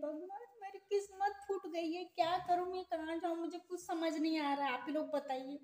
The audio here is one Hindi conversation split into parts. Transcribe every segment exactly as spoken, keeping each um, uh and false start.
भगवान, मेरी किस्मत फूट गई है, क्या करूं मैं, कहाँ जाऊं, मुझे कुछ समझ नहीं आ रहा है। आप ही लोग बताइए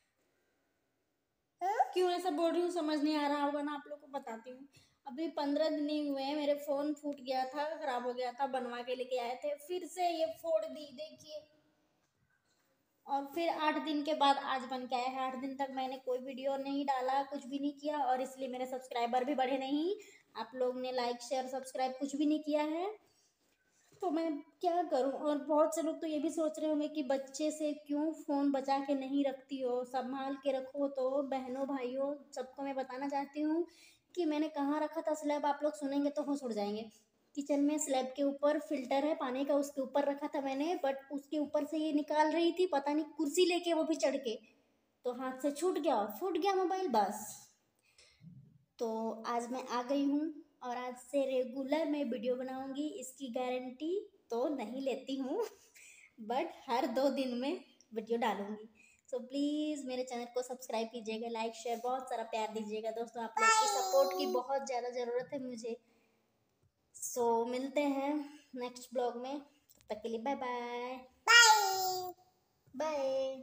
क्यों ऐसा बोल रही हूँ, समझ नहीं आ रहा होगा ना, आप लोग को बताती हूँ। अभी पंद्रह दिन ही हुए हैं, मेरे फोन फूट गया था, खराब हो गया था, बनवा के लेके आए थे, फिर से ये फोड़ दी, देखिए। और फिर आठ दिन के बाद आज बन के आया है। आठ दिन तक मैंने कोई वीडियो नहीं डाला, कुछ भी नहीं किया, और इसलिए मेरे सब्सक्राइबर भी बढ़े नहीं। आप लोग ने लाइक शेयर सब्सक्राइब कुछ भी नहीं किया है, तो मैं क्या करूं। और बहुत से लोग तो ये भी सोच रहे होंगे कि बच्चे से क्यों फ़ोन बचा के नहीं रखती हो, संभाल के रखो। तो बहनों भाइयों सबको मैं बताना चाहती हूँ कि मैंने कहाँ रखा था स्लैब, आप लोग सुनेंगे तो होश उड़ जाएंगे। किचन में स्लैब के ऊपर फिल्टर है पानी का, उसके ऊपर रखा था मैंने, बट उसके ऊपर से ये निकाल रही थी, पता नहीं कुर्सी लेके वो भी चढ़ के, तो हाथ से छूट गया और फूट गया मोबाइल बस। तो आज मैं आ गई हूँ और आज से रेगुलर मैं वीडियो बनाऊंगी, इसकी गारंटी तो नहीं लेती हूँ बट हर दो दिन में वीडियो डालूंगी। सो प्लीज़ मेरे चैनल को सब्सक्राइब कीजिएगा, लाइक शेयर बहुत सारा प्यार दीजिएगा दोस्तों, आप लोग की सपोर्ट की बहुत ज़्यादा ज़रूरत है मुझे। सो so, मिलते हैं नेक्स्ट ब्लॉग में, तब तक के लिए बाय बाय बाय बाय।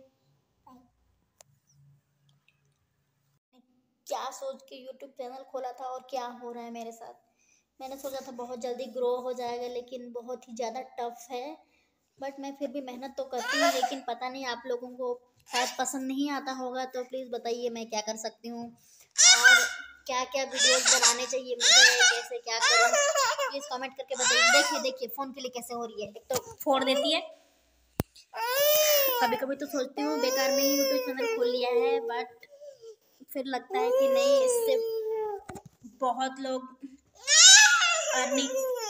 क्या सोच के यूट्यूब चैनल खोला था और क्या हो रहा है मेरे साथ। मैंने सोचा था बहुत जल्दी ग्रो हो जाएगा, लेकिन बहुत ही ज़्यादा टफ है। बट मैं फिर भी मेहनत तो करती हूँ, लेकिन पता नहीं आप लोगों को शायद पसंद नहीं आता होगा, तो प्लीज़ बताइए मैं क्या कर सकती हूँ और क्या क्या वीडियोस बनाने चाहिए मुझे, कैसे क्या करूँ, प्लीज़ कमेंट करके बताइए। देखिए देखिए फ़ोन के लिए कैसे हो रही है, एक तो फोड़ देती है। कभी कभी तो सोचती हूँ बेकार में ही यूट्यूब चैनल खोल लिया है, बट फिर लगता है कि नहीं, इससे बहुत लोग अर्निंग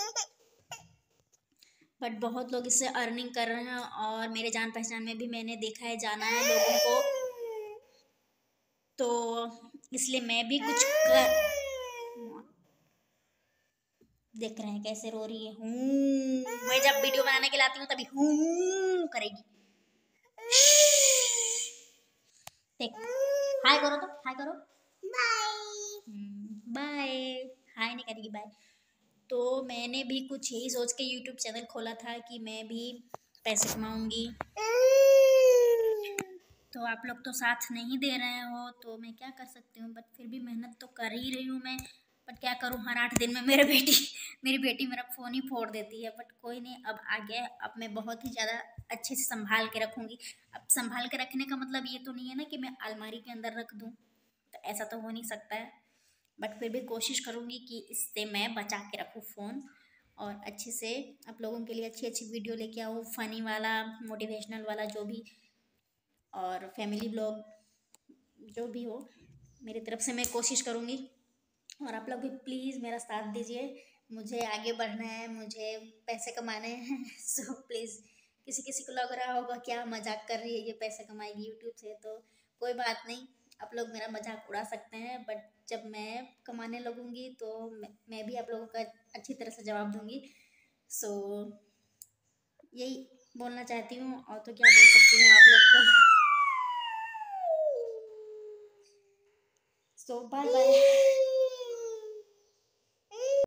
बट बहुत लोग इससे अर्निंग कर रहे हैं, और मेरे जान पहचान में भी मैंने देखा है, जाना है लोगों को, तो इसलिए मैं भी कुछ कर। देख रहे हैं कैसे रो रही है, हूँ मैं जब वीडियो बनाने के लिए आती हूँ तभी हूँ करेगी। देख, हाय करो, तो हाय करो, बाय बाय, हाय नहीं करेगी बाय। तो मैंने भी कुछ यही सोच के यूट्यूब चैनल खोला था कि मैं भी पैसे कमाऊंगी, तो आप लोग तो साथ नहीं दे रहे हो, तो मैं क्या कर सकती हूँ। बट फिर भी मेहनत तो कर ही रही हूँ मैं, बट क्या करूँ, हर आठ दिन में मेरे बेटी मेरी बेटी मेरा फ़ोन ही फोड़ देती है। बट कोई नहीं, अब आ गया, अब मैं बहुत ही ज़्यादा अच्छे से संभाल के रखूँगी। अब संभाल के रखने का मतलब ये तो नहीं है ना कि मैं अलमारी के अंदर रख दूँ, तो ऐसा तो हो नहीं सकता है। बट फिर भी कोशिश करूँगी कि इससे मैं बचा के रखूँ फ़ोन, और अच्छे से आप लोगों के लिए अच्छी अच्छी वीडियो लेके आऊँ, फ़नी वाला, मोटिवेशनल वाला, जो भी, और फैमिली ब्लॉग जो भी हो, मेरी तरफ से मैं कोशिश करूँगी। और आप लोग भी प्लीज़ मेरा साथ दीजिए, मुझे आगे बढ़ना है, मुझे पैसे कमाने हैं सो प्लीज़, किसी किसी को लग रहा होगा क्या मजाक कर रही है ये, पैसे कमाएगी यूट्यूब से, तो कोई बात नहीं, आप लोग मेरा मजाक उड़ा सकते हैं, बट जब मैं कमाने लगूँगी तो मैं, मैं भी आप लोगों का अच्छी तरह से जवाब दूँगी। सो यही बोलना चाहती हूँ, और तो क्या बोल सकती हूँ आप लोग को। So bye bye.